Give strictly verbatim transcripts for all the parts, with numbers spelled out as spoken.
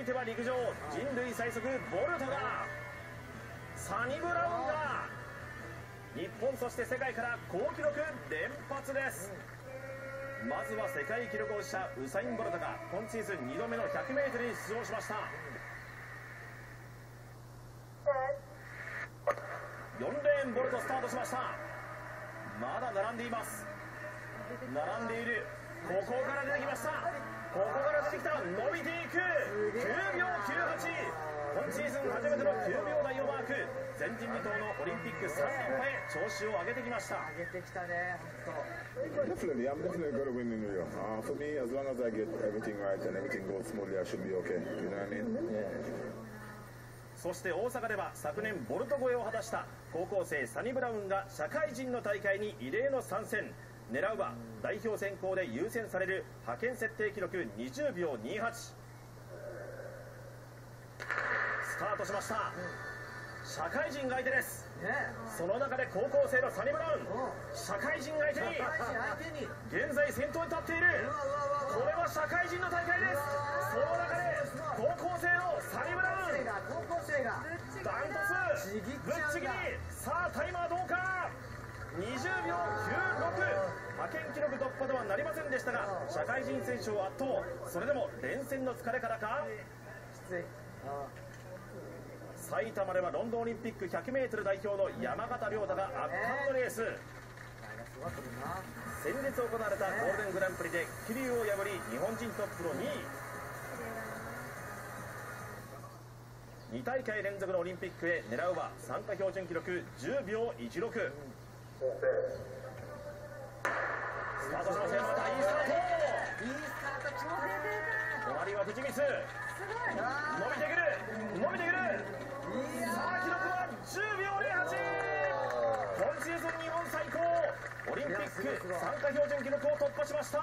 いては陸上、人類最速ボルトが、サニブラウンが日本そして世界から好記録連発です。まずは世界記録保持者ウサイン・ボルトが今シーズンにどめの ひゃくメートル に出場しました。よんレーンボルトスタートしました。まだ並んでいます。並んでいる。ここから出てきました。ここから出てきた。伸びていく。きゅうびょうきゅうはち。今シーズン初めてのきゅうびょう台をマーク。前人未到のオリンピックさん連覇へ調子を上げてきました。 上げてきたね。 Definitely, I'm definitely going to win in New York. Uh, for me, as long as I get everything right and everything goes smoothly, I should be okay. You know what I mean? Yeah. そして大阪では昨年ボルト超えを果たした高校生サニブラウンが社会人の大会に異例の参戦。狙うは代表選考で優先される派遣設定記録にじゅうびょうにじゅうはち。スタートしました。社会人が相手です。その中で高校生のサニブラウン、社会人相手に現在先頭に立っている。これは社会人の大会です。その中で高校生のサニブラウン、 高校生がダントツぶっちぎり。さあタイマーどうか。にじゅうびょうきゅうろく。派遣記録突破とはなりませんでしたが社会人選手を圧倒。それでも連戦の疲れからか。 きつい。 埼玉ではロンドンオリンピック ひゃくメートル 代表の山縣亮太が圧巻のレース。先日行われたゴールデングランプリで桐生を破り日本人トップのにい。に大会連続のオリンピックへ狙うは参加標準記録じゅうびょういちろく。スタートしました。またいいスタート。 いいスタート。超隣は藤光。伸びてくる伸びてくる。さあ記録はじゅうびょうぜろはち。今シーズン日本最高オリンピック参加標準記録を突破しました。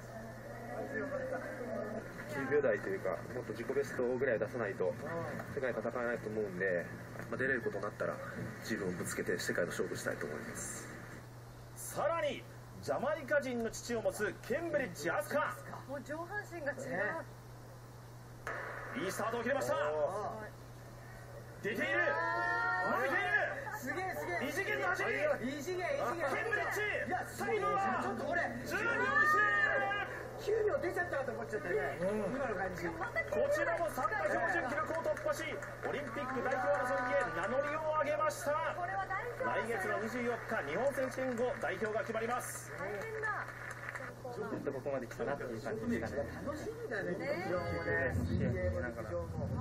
きゅうびょう台というかもっと自己ベストぐらい出さないと世界戦えないと思うんで、まあ、出れることになったら自分をぶつけて世界と勝負したいと思います。 さらにジャマイカ人の父を持つケンブリッジ飛鳥。 もう上半身が違う。 いいスタートを切れました。出ている。伸びている。 すげえすげえ。 異次元の走り。 異次元異次元。 ケンブリッジタイムはちょっと俺じゅうびょういち。 きゅうびょう出ちゃったかと思っちゃったね。今の感じ。 こちらも参加標準記録を突破しオリンピック代表争いへ名乗りを上げました。 これは大丈夫。 来月のにじゅうよっか日本選手権後代表が決まります。 大変だ。 やっとここまで来たなっていう感じですかね。 楽しみだね。 ね陸上もね。水泳も陸上も。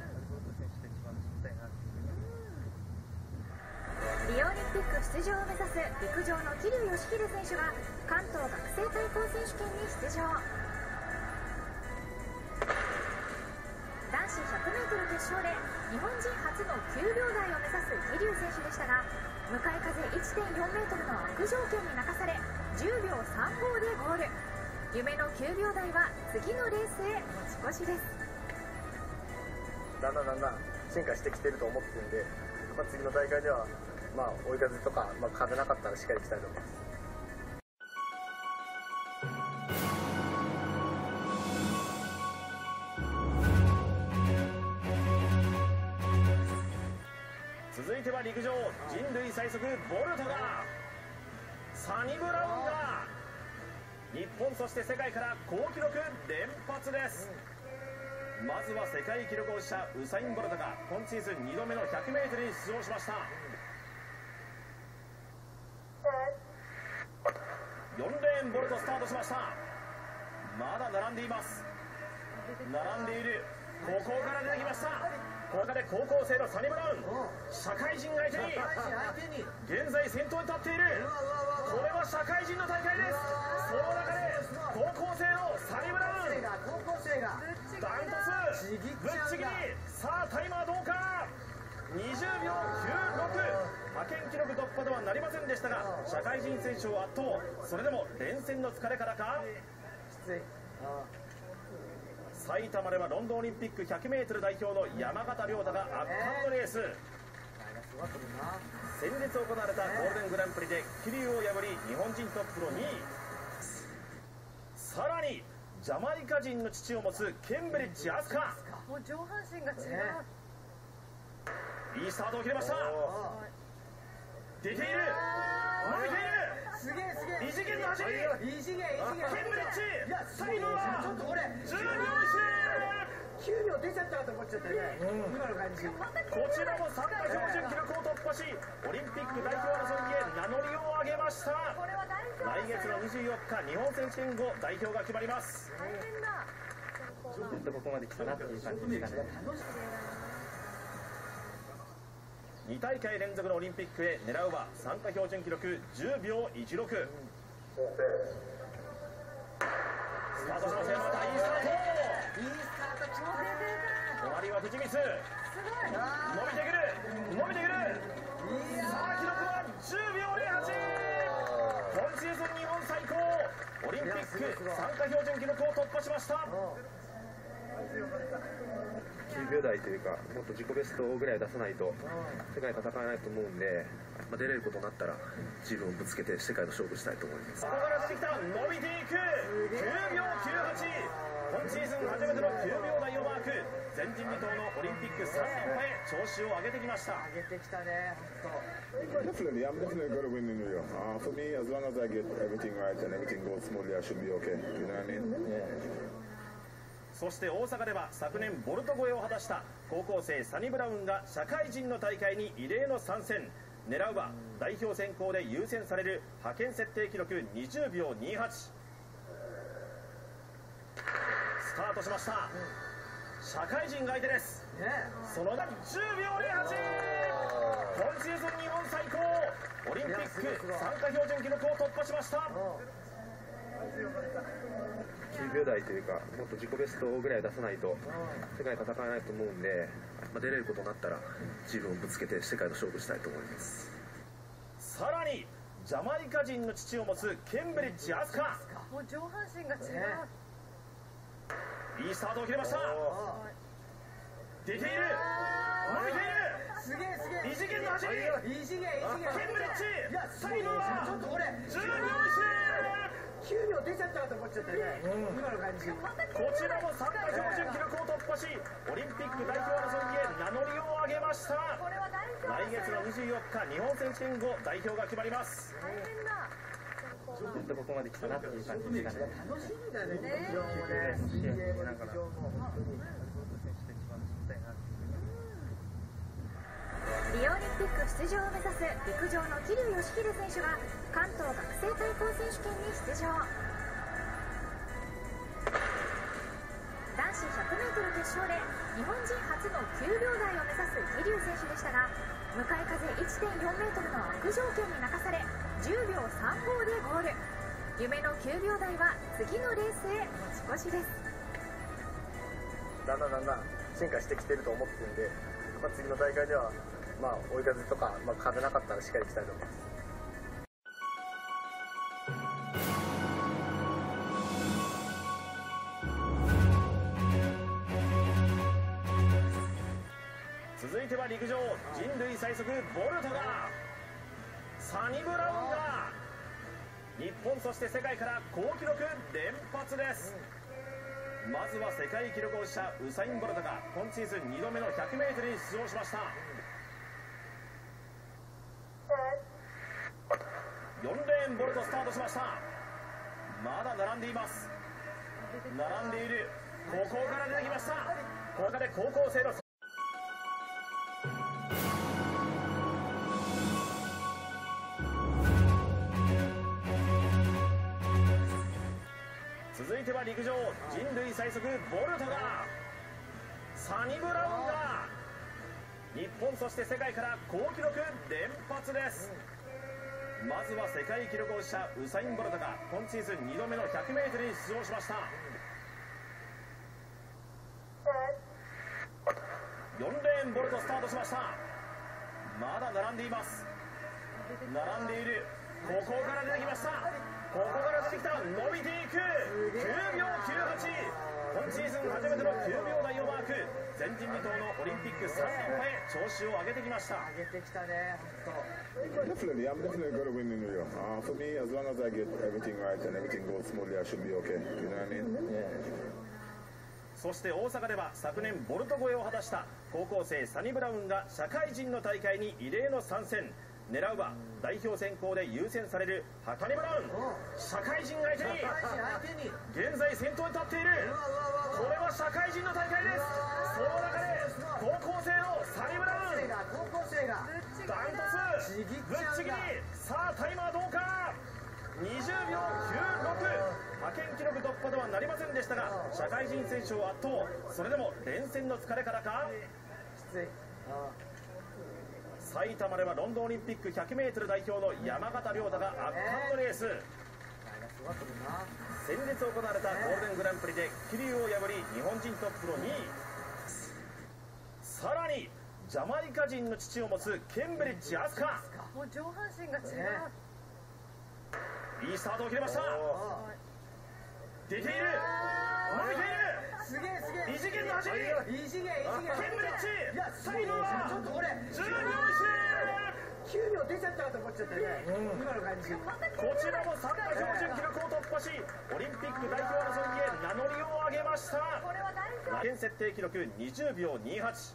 リオオリンピック出場を目指す陸上の桐生祥秀選手が関東学生対抗選手権に出場。男子 ひゃくメートル 決勝で日本人初のきゅうびょう台を目指す桐生選手でしたが向かい風 いってんよんメートルの悪条件に泣かされじゅうびょうさんごでゴール。夢のきゅうびょう台は次のレースへ持ち越しです。 だんだんだんだん進化してきてると思ってるんで、まあ、次の大会ではまあ追い風とか、まあ、風なかったらしっかりいきたいと思います。 続いては陸上、人類最速ボルトが、サニブラウンが日本そして世界から好記録連発です。まずは世界記録保持者ウサイン・ボルトが今シーズンにどめの ひゃくメートル に出場しました。よんレーンボルトスタートしました。まだ並んでいます。並んでいる。ここから出てきました。ここで高校生のサニブラウン、社会人相手に現在先頭に立っている。これは社会人の大会です。その中で高校生のサニブラウン、 高校生がダントツぶっちぎり。さあタイマーどうか。にじゅうびょうきゅうろく。派遣記録突破とはなりませんでしたが社会人選手を圧倒。それでも連戦の疲れからか。 きつい。 埼玉ではロンドンオリンピック ひゃくメートル 代表の山縣亮太が圧巻のレース。先日行われたゴールデングランプリで桐生を破り日本人トップのにい。さらにジャマイカ人の父を持つケンブリッジ飛鳥。 もう上半身が違う、 ねいいスタートを切れました。出ている、伸びている、 すげえすげえ異次元の走り、 異次元異次元ケンブリッジいやタイムはちょっとこれじゅうびょうきゅうびょう出ちゃったかと思っちゃったね、今の感じいち。こちらも参加標準記録を突破し、オリンピック代表争いへ名乗りを上げました。 これは大丈夫、 来月のにじゅうよっか日本選手権後代表が決まります。 大変だ、 ずっとここまで来たなっていう感じですかね。 に大会連続のオリンピックへ狙うは参加標準記録じゅうびょういちろく。スタートしましたよ。またいいスタート、 いいスタート決まって隣は藤光、伸すごい、 びてくる伸びてくる、さあ記録はじゅうびょうぜろはち。今シーズン日本最高オリンピック参加標準記録を突破しました。 きゅうびょう台というか、もっと自己ベストぐらい出さないと世界戦えないと思うんで、まあ、出れることになったら自分をぶつけて世界と勝負したいと思います。 ここから出てきた、伸びていくきゅうびょうきゅうはち。今シーズン初めてのきゅうびょう台をマーク。前人未到のオリンピックさん連覇へ調子を上げてきました。 上げてきたね、本 Definitely, I'm definitely going to win in New York. Uh, for me, as long as I get everything right and everything goes smoothly, I should be okay. You know what I mean? そして大阪では昨年ボルト超えを果たした高校生サニブラウンが社会人の大会に異例の参戦。狙うは代表選考で優先される派遣設定記録にじゅうびょうにじゅうはち。スタートしました。社会人が相手です。 当ね。 その名じゅうびょうぜろはち。今シーズン日本最高オリンピック参加標準記録を突破しました。 きゅうびょう台というか、もっと自己ベストぐらい出さないと世界戦えないと思うんで、まあ、出れることになったら自分をぶつけて世界と勝負したいと思います。 さらにジャマイカ人の父を持つケンブリッジ・アスカ、 もう上半身が違う、 ねいいスタートを切れました。出ている、伸びている、 すげえすげえ異次元の走り、 異次元異次元ケンブリッジいやタイムはちょっとこれじゅうびょういち。 きゅうびょう出ちゃったかと思っちゃったね、今の感じこちらも参加標準記録を突破し、オリンピック代表争いへ名乗りを上げました。 これは大丈夫、 来月のにじゅうよっか日本選手権後代表が決まります。 大変だ、 ずっとここまで来たなっていう感じですかね。 楽しみだね、陸上もね、水泳も陸上も本当にリオオリンピック出場を目指す陸上の桐生祥秀選手が関東学生対抗選手権に出場。男子 ひゃくメートル 決勝で日本人初のきゅうびょう台を目指す桐生選手でしたが、向かい風 いってんよんメートルの悪条件に泣かされじゅうびょうさんごでゴール。夢のきゅうびょう台は次のレースへ持ち越しです。 だんだんだんだん進化してきてると思ってるんで、まあ、次の大会では、まあ、追い風とか、まあ、風なかったらしっかりいきたいと思います。 続いては陸上、人類最速ボルトが、サニブラウンが日本そして世界から好記録連発です。まずは世界記録保持者ウサイン・ボルトが今シーズンにどめの ひゃくメートル に出場しました。よんレーンボルトスタートしました。まだ並んでいます。並んでいる、ここから出てきました。ここで高校生の続いては陸上、人類最速ボルトが、サニブラウンが日本そして世界から好記録連発です。まずは世界記録保持者ウサイン・ボルトが今シーズンにどめの ひゃくメートル に出場しました。よんレーンボルトスタートしました。まだ並んでいます。並んでいる、ここから出てきました。ここから出てきた、伸びていくきゅうびょうきゅうはち。今シーズン初めてのきゅうびょう台をマーク。前人未到のオリンピックさん連覇へ調子を上げてきました。 上げてきたね、本 Definitely, I'm definitely going to win in New York. Uh, for me, as long as I get everything right and everything goes smoothly, I should be okay. You know what I mean? そして大阪では昨年ボルト超えを果たした高校生サニブラウンが社会人の大会に異例の参戦。狙うは代表選考で優先されるハカニブラウン。社会人相手に現在先頭に立っている。これは社会人の大会です。その中で高校生のサニブラウン高校生がダントツぶっちぎり。さあタイムはどうか。にじゅうびょうきゅうろく。派遣記録突破とはなりませんでしたが社会人選手を圧倒。それでも連戦の疲れからかきつい。 埼玉ではロンドンオリンピック ひゃくメートル 代表の山縣亮太が圧巻のレース。先日行われたゴールデングランプリで桐生を破り日本人トップのにい。さらにジャマイカ人の父を持つケンブリッジ飛鳥。 もう上半身が違う。 いいスタートを切りました。出ている、伸びている。 すげえすげえ。 異次元の走り。 異次元異次元。 ケンブリッジいやタイムはちょっと俺じゅうびょういち。 きゅうびょう出ちゃったかと思っちゃったよね。今の感じ。 こちらも参加標準記録を突破しオリンピック代表争いへ名乗りを上げました。 これは大丈夫。 現設定記録にじゅうびょうにじゅうはち。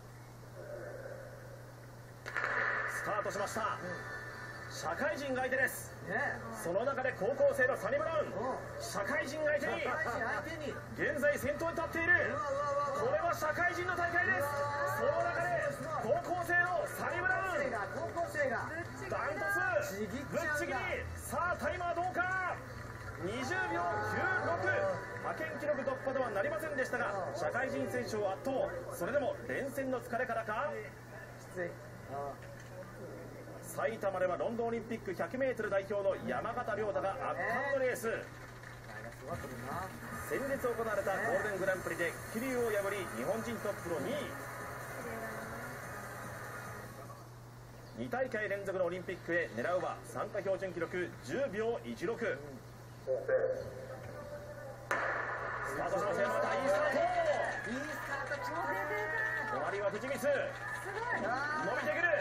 スタートしました。社会人相手です。 ねその中で高校生のサニブラウン社会人相手に相手に。 現在先頭に立っている。これは社会人の大会です。その中で高校生のサニブラウン高校生がダントツぶっちぎり。さあタイムはどうか。にじゅうびょうきゅうろく。派遣記録突破とはなりませんでしたが社会人選手を圧倒。それでも連戦の疲れからかきつい。 埼玉ではロンドンオリンピック ひゃくメートル 代表の山縣亮太が圧巻のレース。先日行われたゴールデングランプリで桐生を破り日本人トップのにい。に大会連続のオリンピックへ狙うは参加標準記録じゅうびょういちろく。スタートしました。またいいスタート。 いいスタート。 隣は藤光伸びてくる。